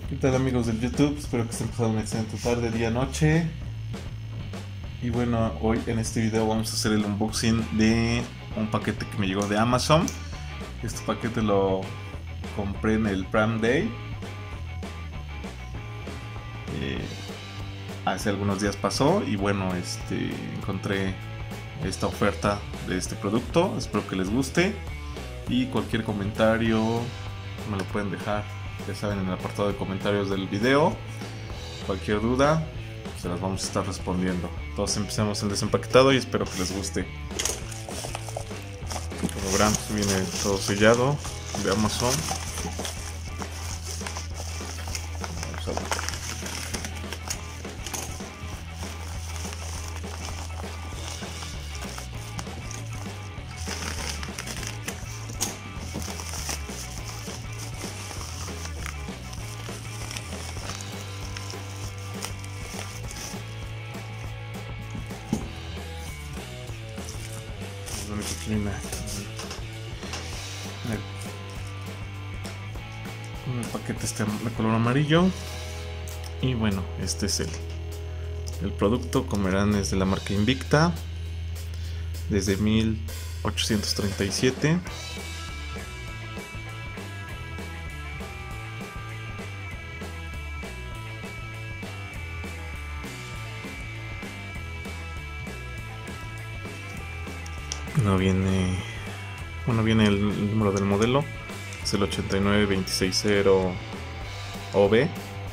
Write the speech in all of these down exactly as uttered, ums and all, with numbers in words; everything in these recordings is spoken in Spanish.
¿Qué tal amigos del YouTube? Espero que estén pasando una excelente tarde, día, noche. Y bueno, hoy en este video vamos a hacer el unboxing de un paquete que me llegó de Amazon. Este paquete lo compré en el Prime Day. Eh, hace algunos días pasó y bueno, este, encontré esta oferta de este producto. Espero que les guste y cualquier comentario me lo pueden dejar, ya saben, en el apartado de comentarios del video. Cualquier duda se las vamos a estar respondiendo. Todos empecemos el desempaquetado y espero que les guste. Como verán, viene todo sellado de Amazon. Vamos a ver. Lo único que viene en el paquete este de color amarillo. Y bueno, este es el, el producto. Como verán, es de la marca Invicta, desde mil ochocientos treinta y siete. No viene, bueno, viene el número del modelo, es el ochenta y nueve veintiséis cero O B.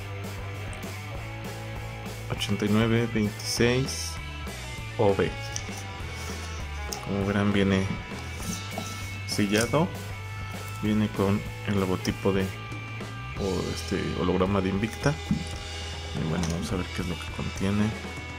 ochenta y nueve veintiséis O B. Como verán, viene sellado, viene con el logotipo de o este holograma de Invicta. Y bueno, vamos a ver qué es lo que contiene.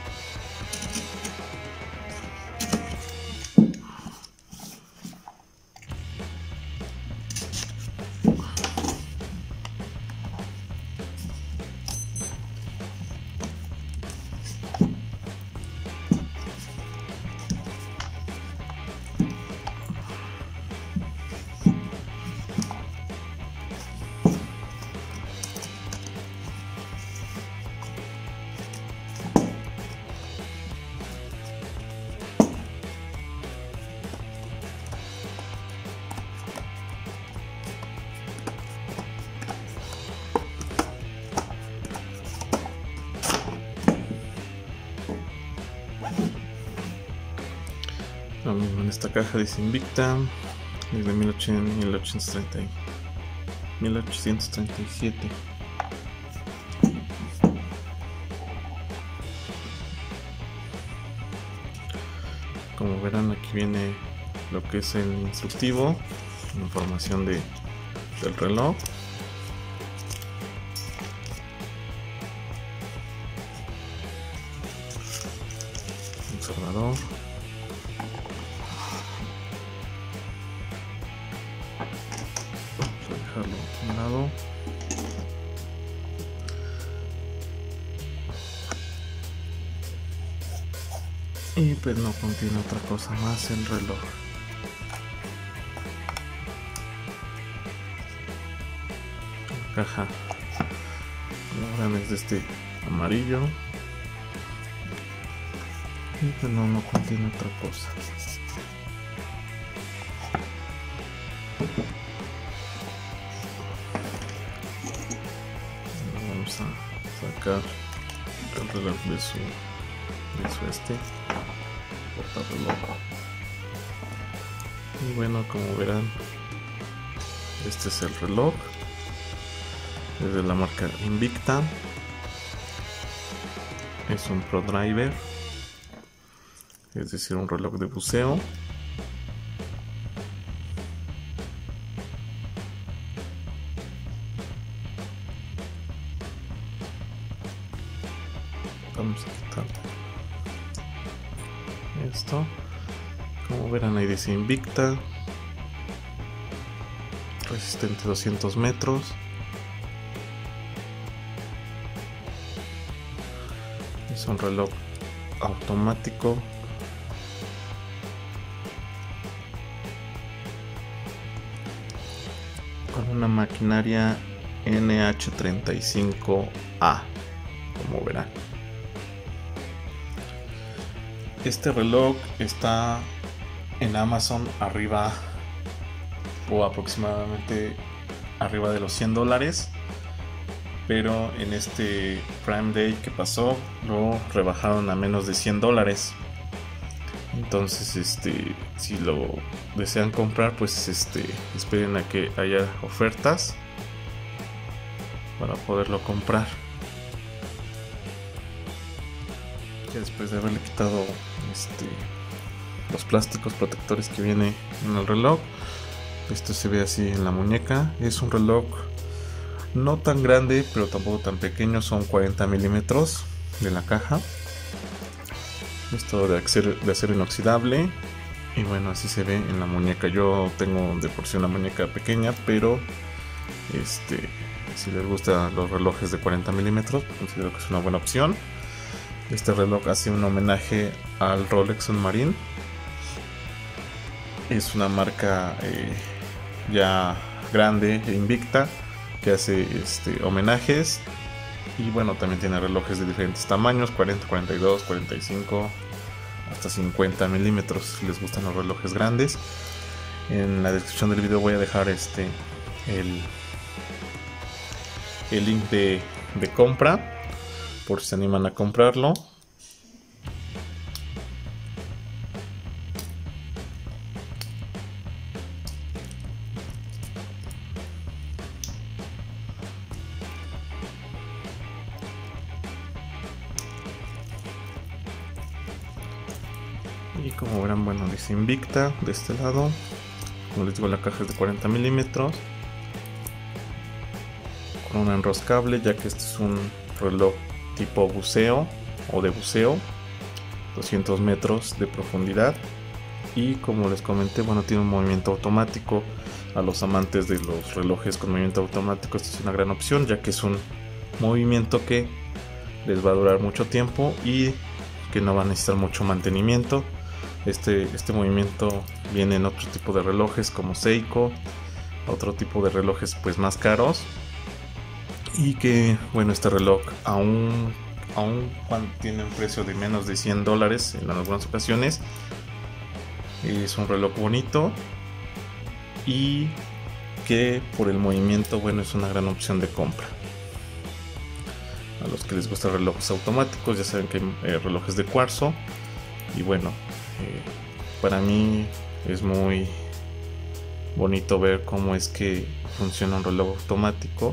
Lo mismo en esta caja, dice Invicta, desde mil ochocientos treinta y siete. Como verán, aquí viene lo que es el instructivo, información de, del reloj. Conservador. Vamos a dejarlo a un lado. Y pues no contiene otra cosa más el reloj. La caja, como verán, es de este amarillo. Y pues no, no contiene otra cosa. Vamos a sacar el reloj de su, de su este portarreloj. Y bueno, como verán, este es el reloj, es de la marca Invicta, es un Pro Driver, es decir, un reloj de buceo. Vamos a quitar esto. Como verán, ahí dice Invicta, resistente doscientos metros. Es un reloj automático. Con una maquinaria N H treinta y cinco A, como verán. Este reloj está en Amazon arriba o aproximadamente arriba de los cien dólares, pero en este Prime Day que pasó lo rebajaron a menos de cien dólares. Entonces, este, si lo desean comprar, pues este, esperen a que haya ofertas para poderlo comprar. Ya después de haberle quitado este, los plásticos protectores que viene en el reloj, esto se ve así en la muñeca. Es un reloj no tan grande, pero tampoco tan pequeño, son cuarenta milímetros de la caja. Esto de acero, de acero inoxidable. Y bueno, así se ve en la muñeca. Yo tengo de por sí una muñeca pequeña, pero este, si les gustan los relojes de cuarenta milímetros, considero que es una buena opción. Este reloj hace un homenaje al Rolex Submarine. Es una marca eh, ya grande e invicta que hace este, homenajes. Y bueno, también tiene relojes de diferentes tamaños, cuarenta, cuarenta y dos, cuarenta y cinco, hasta cincuenta milímetros si les gustan los relojes grandes. En la descripción del video voy a dejar este el, el link de, de compra, por si se animan a comprarlo. Y como verán, bueno, dice Invicta de este lado. Como les digo, la caja es de cuarenta milímetros con un enroscable, ya que este es un reloj tipo buceo o de buceo, doscientos metros de profundidad. Y como les comenté, bueno, tiene un movimiento automático. A los amantes de los relojes con movimiento automático, esta es una gran opción, ya que es un movimiento que les va a durar mucho tiempo y que no va a necesitar mucho mantenimiento. Este, este movimiento viene en otro tipo de relojes como Seiko, otro tipo de relojes pues más caros. Y que bueno, este reloj aún, aún cuando tiene un precio de menos de cien dólares en algunas ocasiones, es un reloj bonito y que por el movimiento, bueno, es una gran opción de compra. A los que les gustan relojes automáticos, ya saben que hay eh, relojes de cuarzo. Y bueno, eh, para mí es muy bonito ver cómo es que funciona un reloj automático.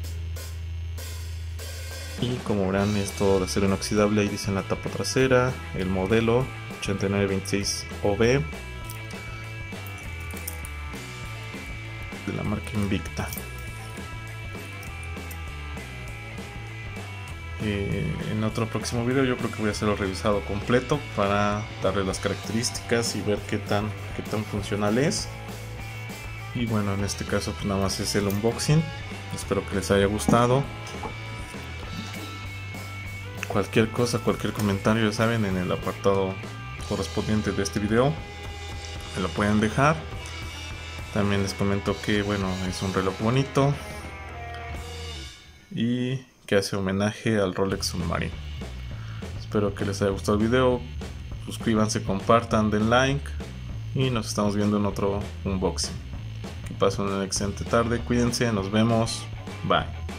Y como verán, es todo de acero inoxidable. Ahí dice en la tapa trasera el modelo ochenta y nueve veintiséis O B de la marca Invicta. Eh, en otro próximo video yo creo que voy a hacerlo revisado completo para darle las características y ver qué tan, qué tan funcional es. Y bueno, en este caso pues nada más es el unboxing. Espero que les haya gustado. Cualquier cosa, cualquier comentario, ya saben, en el apartado correspondiente de este video me lo pueden dejar. También les comento que bueno, es un reloj bonito y que hace homenaje al Rolex Submarine. Espero que les haya gustado el video. Suscríbanse, compartan, den like y nos estamos viendo en otro unboxing. Que pasen una excelente tarde, cuídense, nos vemos, bye.